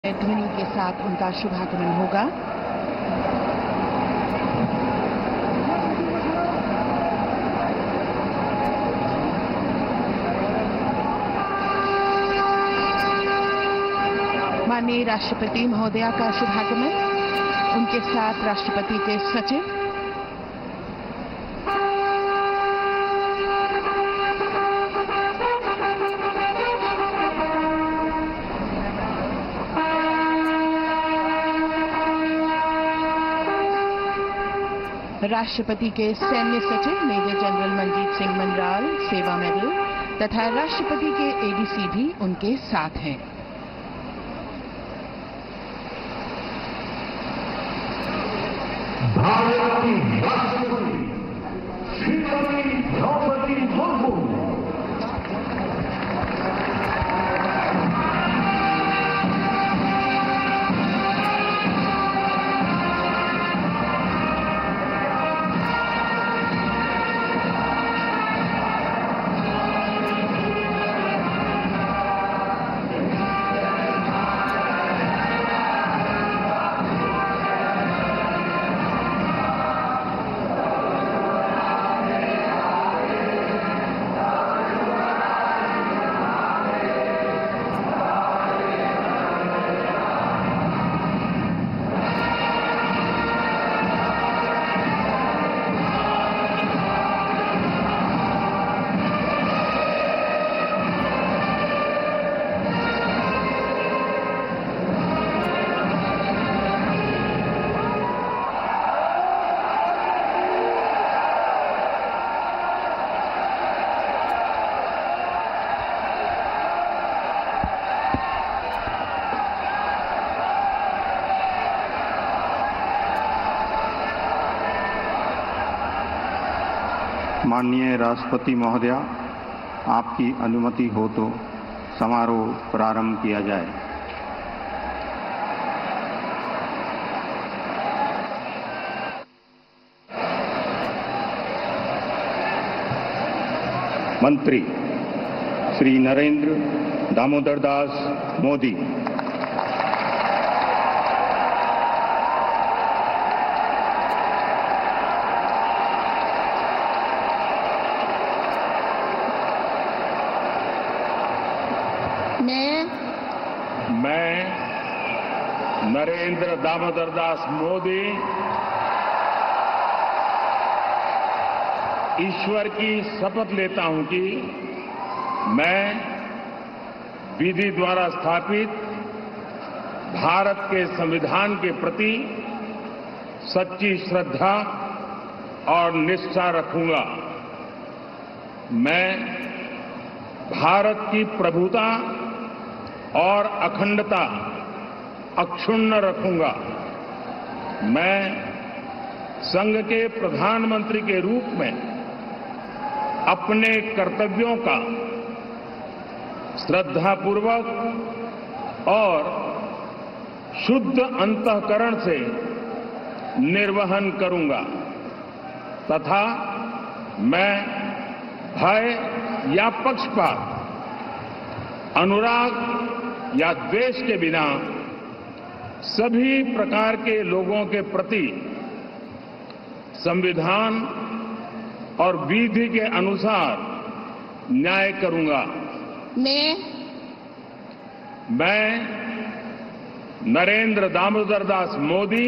ध्वनि के साथ उनका शुभागमन होगा। माननीय राष्ट्रपति महोदया का शुभागमन, उनके साथ राष्ट्रपति के सचिव, राष्ट्रपति के सैन्य सचिव मेजर जनरल मनजीत सिंह मनराल सेवा मेडल तथा राष्ट्रपति के एडीसी भी उनके साथ हैं। भारत की राष्ट्रपति श्रीमती द्रौपदी मुर्मू, माननीय राष्ट्रपति महोदया, आपकी अनुमति हो तो समारोह प्रारंभ किया जाए। मंत्री श्री नरेंद्र दामोदर दास मोदी। मैं नरेंद्र दामोदर दास मोदी ईश्वर की शपथ लेता हूं कि मैं विधि द्वारा स्थापित भारत के संविधान के प्रति सच्ची श्रद्धा और निष्ठा रखूंगा। मैं भारत की प्रभुता और अखंडता अक्षुण्ण रखूंगा। मैं संघ के प्रधानमंत्री के रूप में अपने कर्तव्यों का श्रद्धापूर्वक और शुद्ध अंतःकरण से निर्वहन करूंगा तथा मैं भय या पक्षपात, अनुराग या द्वेष के बिना सभी प्रकार के लोगों के प्रति संविधान और विधि के अनुसार न्याय करूंगा। मैं नरेंद्र दामोदर दास मोदी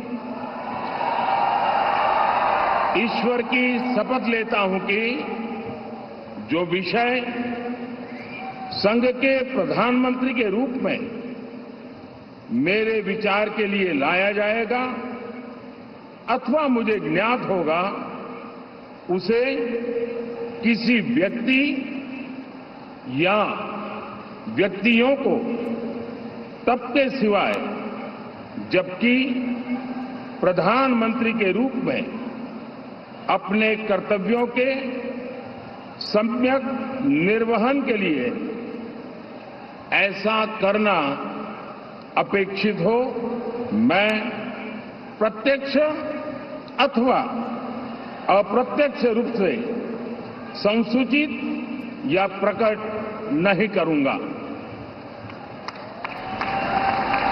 ईश्वर की शपथ लेता हूं कि जो विषय संघ के प्रधानमंत्री के रूप में मेरे विचार के लिए लाया जाएगा अथवा मुझे ज्ञात होगा, उसे किसी व्यक्ति या व्यक्तियों को तब के सिवाय जबकि प्रधानमंत्री के रूप में अपने कर्तव्यों के सम्यक निर्वहन के लिए ऐसा करना अपेक्षित हो, मैं प्रत्यक्ष अथवा अप्रत्यक्ष रूप से संसूचित या प्रकट नहीं करूंगा।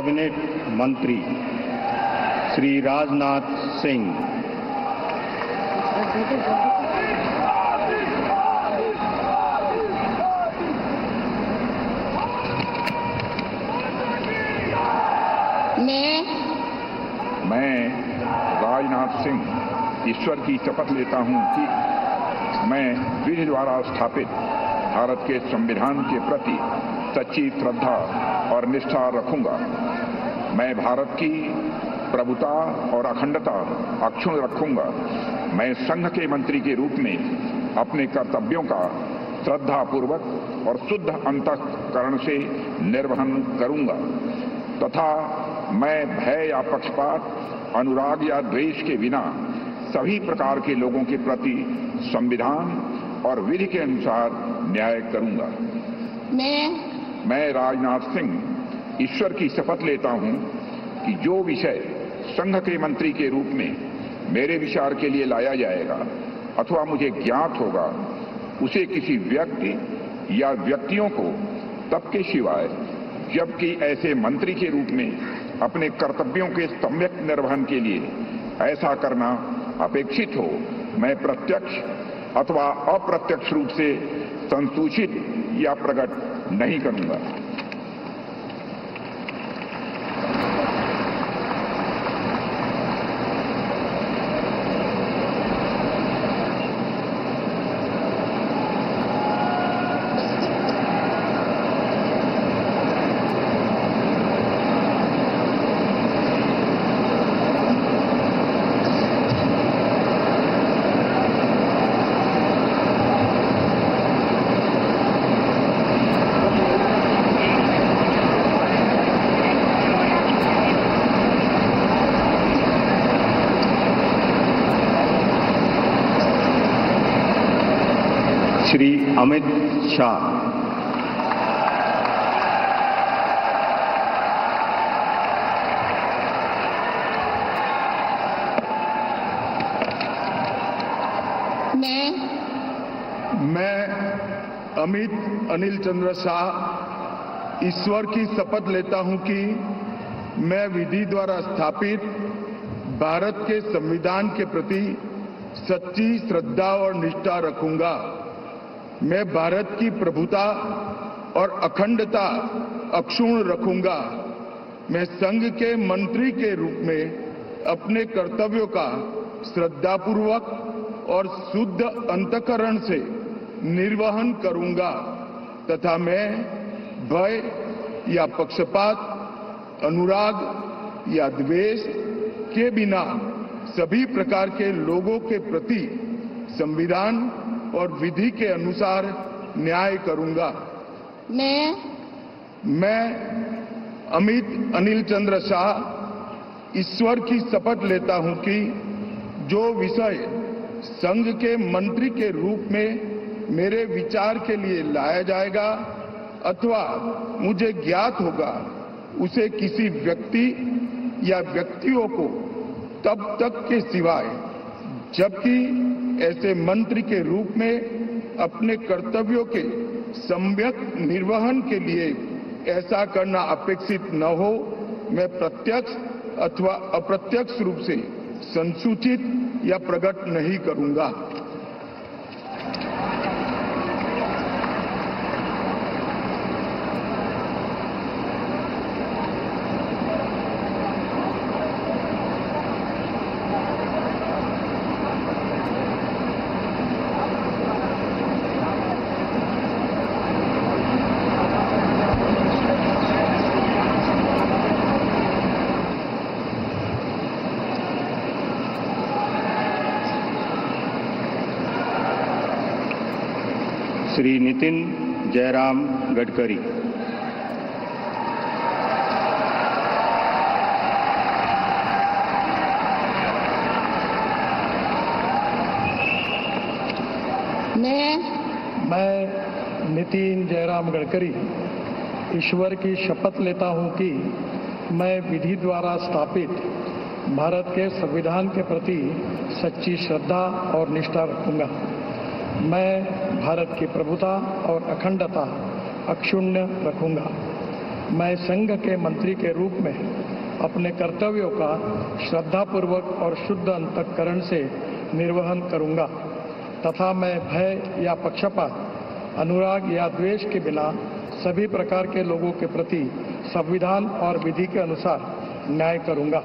कैबिनेट मंत्री श्री राजनाथ सिंह, मैं राजनाथ सिंह ईश्वर की शपथ लेता हूं कि मैं विधि द्वारा स्थापित भारत के संविधान के प्रति सच्ची श्रद्धा और निष्ठा रखूंगा। मैं भारत की प्रभुता और अखंडता अक्षुण्ण रखूंगा। मैं संघ के मंत्री के रूप में अपने कर्तव्यों का श्रद्धापूर्वक और शुद्ध अंतःकरण से निर्वहन करूंगा तथा मैं भय या पक्षपात, अनुराग या द्वेष के बिना सभी प्रकार के लोगों के प्रति संविधान और विधि के अनुसार न्याय करूंगा। मैं राजनाथ सिंह ईश्वर की शपथ लेता हूं कि जो विषय संघ के मंत्री के रूप में मेरे विचार के लिए लाया जाएगा अथवा मुझे ज्ञात होगा, उसे किसी व्यक्ति या व्यक्तियों को तब के सिवाय जबकि ऐसे मंत्री के रूप में अपने कर्तव्यों के सम्यक निर्वहन के लिए ऐसा करना अपेक्षित हो, मैं प्रत्यक्ष अथवा अप्रत्यक्ष रूप से संसूचित या प्रकट नहीं करूंगा। श्री अमित शाह, मैं अमित अनिल चंद्र शाह ईश्वर की शपथ लेता हूं कि मैं विधि द्वारा स्थापित भारत के संविधान के प्रति सच्ची श्रद्धा और निष्ठा रखूंगा। मैं भारत की प्रभुता और अखंडता अक्षुण्ण रखूंगा। मैं संघ के मंत्री के रूप में अपने कर्तव्यों का श्रद्धापूर्वक और शुद्ध अंतःकरण से निर्वहन करूंगा तथा मैं भय या पक्षपात, अनुराग या द्वेष के बिना सभी प्रकार के लोगों के प्रति संविधान और विधि के अनुसार न्याय करूंगा। मैं अमित अनिल चंद्र शाह ईश्वर की शपथ लेता हूं कि जो विषय संघ के मंत्री के रूप में मेरे विचार के लिए लाया जाएगा अथवा मुझे ज्ञात होगा, उसे किसी व्यक्ति या व्यक्तियों को तब तक के सिवाय जबकि ऐसे मंत्री के रूप में अपने कर्तव्यों के सम्यक निर्वहन के लिए ऐसा करना अपेक्षित न हो, मैं प्रत्यक्ष अथवा अप्रत्यक्ष रूप से संसूचित या प्रकट नहीं करूंगा। श्री नितिन जयराम गडकरी, मैं नितिन जयराम गडकरी ईश्वर की शपथ लेता हूं कि मैं विधि द्वारा स्थापित भारत के संविधान के प्रति सच्ची श्रद्धा और निष्ठा रखूंगा। मैं भारत की प्रभुता और अखंडता अक्षुण्ण रखूंगा। मैं संघ के मंत्री के रूप में अपने कर्तव्यों का श्रद्धापूर्वक और शुद्ध अंतःकरण से निर्वहन करूंगा तथा मैं भय या पक्षपात, अनुराग या द्वेष के बिना सभी प्रकार के लोगों के प्रति संविधान और विधि के अनुसार न्याय करूंगा।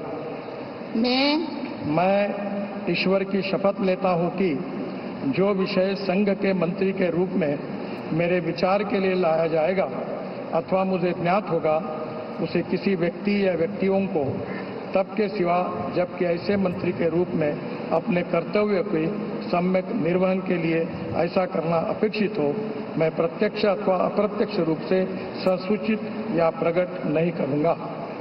मैं ईश्वर की शपथ लेता हूं कि जो विषय संघ के मंत्री के रूप में मेरे विचार के लिए लाया जाएगा अथवा मुझे ज्ञात होगा, उसे किसी व्यक्ति या व्यक्तियों को तब के सिवा जबकि ऐसे मंत्री के रूप में अपने कर्तव्य के सम्यक निर्वहन के लिए ऐसा करना अपेक्षित हो, मैं प्रत्यक्ष अथवा अप्रत्यक्ष रूप से संसूचित या प्रकट नहीं करूंगा।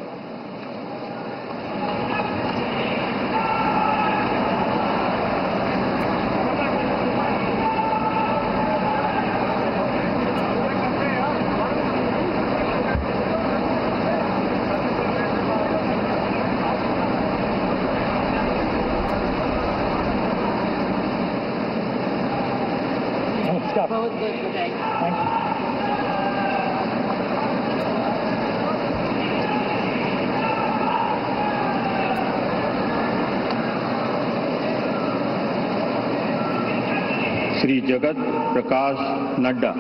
बहुत बहुत बधाई। श्री जगत प्रकाश नड्डा।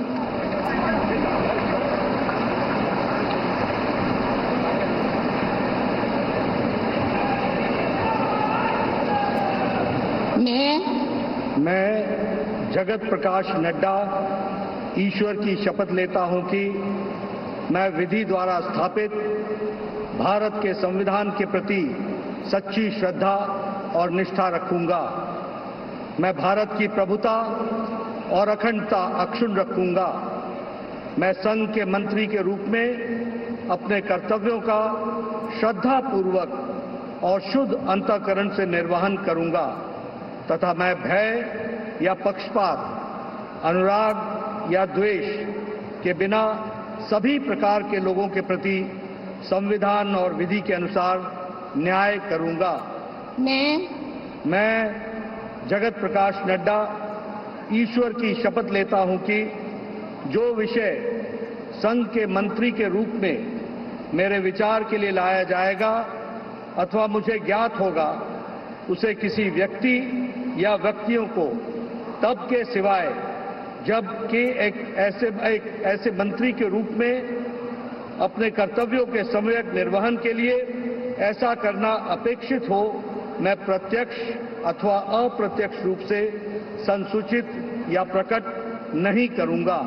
मैं जगत प्रकाश नड्डा ईश्वर की शपथ लेता हूं कि मैं विधि द्वारा स्थापित भारत के संविधान के प्रति सच्ची श्रद्धा और निष्ठा रखूंगा। मैं भारत की प्रभुता और अखंडता अक्षुण्ण रखूंगा। मैं संघ के मंत्री के रूप में अपने कर्तव्यों का श्रद्धापूर्वक और शुद्ध अंतःकरण से निर्वहन करूंगा तथा मैं भय या पक्षपात, अनुराग या द्वेष के बिना सभी प्रकार के लोगों के प्रति संविधान और विधि के अनुसार न्याय करूंगा। मैं जगत प्रकाश नड्डा ईश्वर की शपथ लेता हूं कि जो विषय संघ के मंत्री के रूप में मेरे विचार के लिए लाया जाएगा अथवा मुझे ज्ञात होगा, उसे किसी व्यक्ति या व्यक्तियों को तब के सिवाय जबकि एक ऐसे मंत्री के रूप में अपने कर्तव्यों के सम्यक निर्वहन के लिए ऐसा करना अपेक्षित हो, मैं प्रत्यक्ष अथवा अप्रत्यक्ष रूप से संसूचित या प्रकट नहीं करूंगा।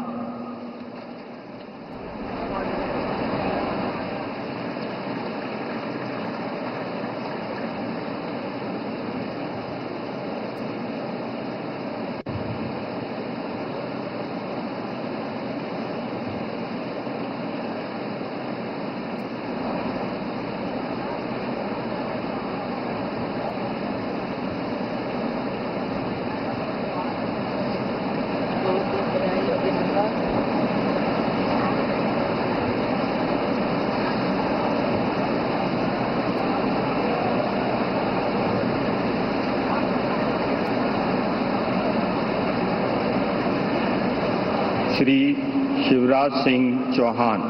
श्री शिवराज सिंह चौहान।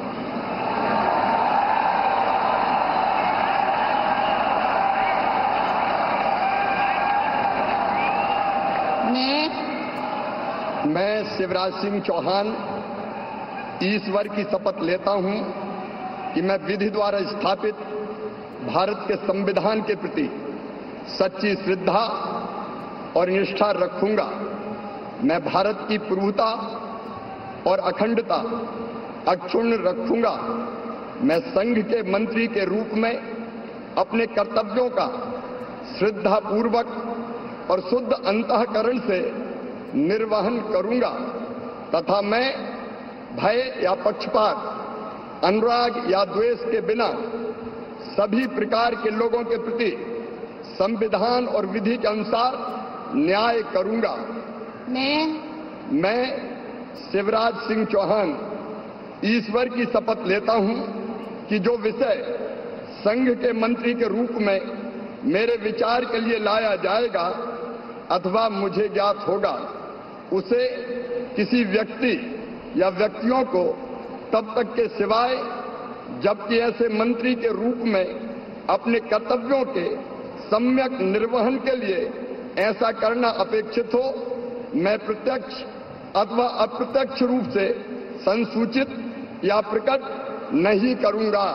मैं शिवराज सिंह चौहान ईश्वर की शपथ लेता हूं कि मैं विधि द्वारा स्थापित भारत के संविधान के प्रति सच्ची श्रद्धा और निष्ठा रखूंगा। मैं भारत की प्रभुता और अखंडता अक्षुण्ण रखूंगा। मैं संघ के मंत्री के रूप में अपने कर्तव्यों का श्रद्धापूर्वक और शुद्ध अंतःकरण से निर्वहन करूंगा तथा मैं भय या पक्षपात, अनुराग या द्वेष के बिना सभी प्रकार के लोगों के प्रति संविधान और विधि के अनुसार न्याय करूंगा। मैं शिवराज सिंह चौहान ईश्वर की शपथ लेता हूं कि जो विषय संघ के मंत्री के रूप में मेरे विचार के लिए लाया जाएगा अथवा मुझे ज्ञात होगा, उसे किसी व्यक्ति या व्यक्तियों को तब तक के सिवाय जबकि ऐसे मंत्री के रूप में अपने कर्तव्यों के सम्यक निर्वहन के लिए ऐसा करना अपेक्षित हो, मैं प्रत्यक्ष अथवा अप्रत्यक्ष रूप से संसूचित या प्रकट नहीं करूंगा।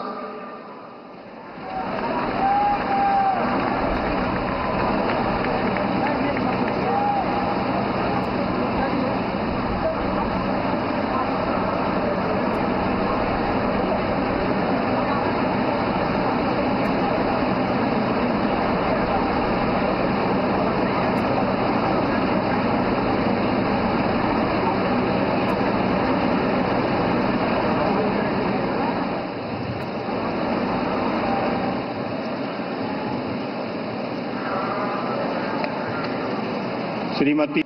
Shrimati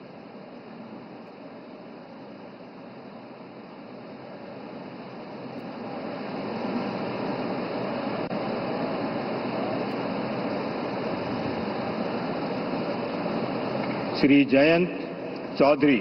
Shri Jayant Chaudhary,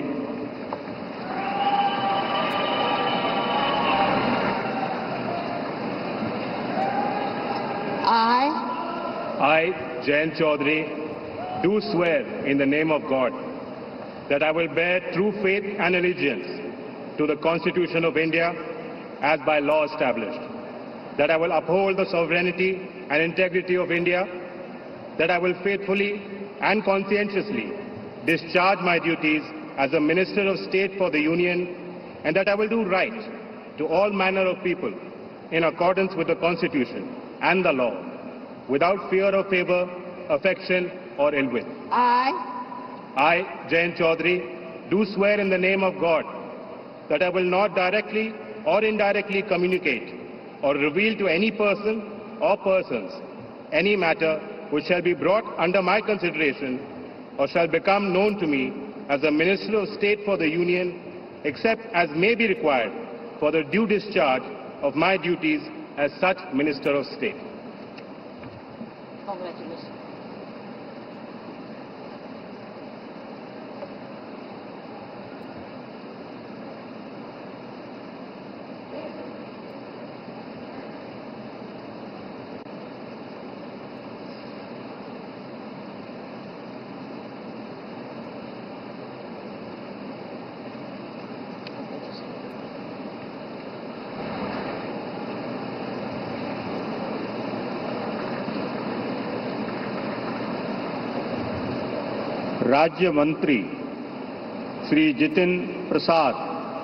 I, Jayant Chaudhary, do swear in the name of God that I will bear true faith and allegiance to the Constitution of India as by law established, that I will uphold the sovereignty and integrity of India, that I will faithfully and conscientiously discharge my duties as a Minister of State for the Union, and that I will do right to all manner of people in accordance with the Constitution and the law, without fear or favor, affection or ill will. I, Jayant Chaudhary, do swear in the name of God that I will not directly or indirectly communicate or reveal to any person or persons any matter which shall be brought under my consideration or shall become known to me as a Minister of State for the Union, except as may be required for the due discharge of my duties as such Minister of State. Congratulations. राज्य मंत्री श्री जितिन प्रसाद,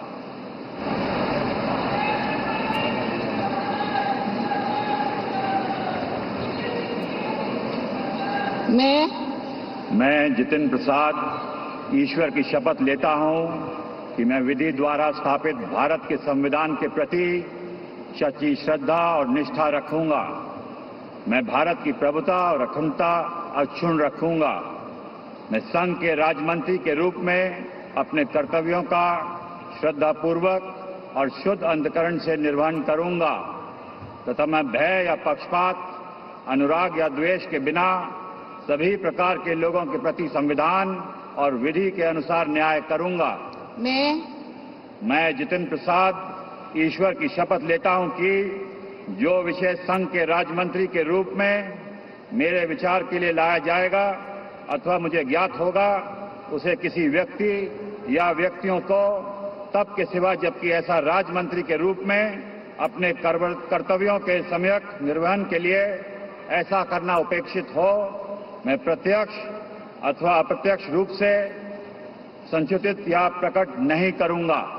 मैं जितिन प्रसाद ईश्वर की शपथ लेता हूं कि मैं विधि द्वारा स्थापित भारत के संविधान के प्रति सच्ची श्रद्धा और निष्ठा रखूंगा। मैं भारत की प्रभुता और अखंडता अक्षुण्ण रखूंगा। मैं संघ के राज्यमंत्री के रूप में अपने कर्तव्यों का श्रद्धापूर्वक और शुद्ध अंतःकरण से निर्वहन करूंगा तथा मैं भय या पक्षपात, अनुराग या द्वेष के बिना सभी प्रकार के लोगों के प्रति संविधान और विधि के अनुसार न्याय करूंगा। मैं जितिन प्रसाद ईश्वर की शपथ लेता हूं कि जो विषय संघ के राज्यमंत्री के रूप में मेरे विचार के लिए लाया जाएगा अथवा मुझे ज्ञात होगा, उसे किसी व्यक्ति या व्यक्तियों को तब के सिवा जबकि ऐसा राज्यमंत्री के रूप में अपने कर्तव्यों के सम्यक निर्वहन के लिए ऐसा करना उपेक्षित हो, मैं प्रत्यक्ष अथवा अप्रत्यक्ष रूप से संचित या प्रकट नहीं करूंगा।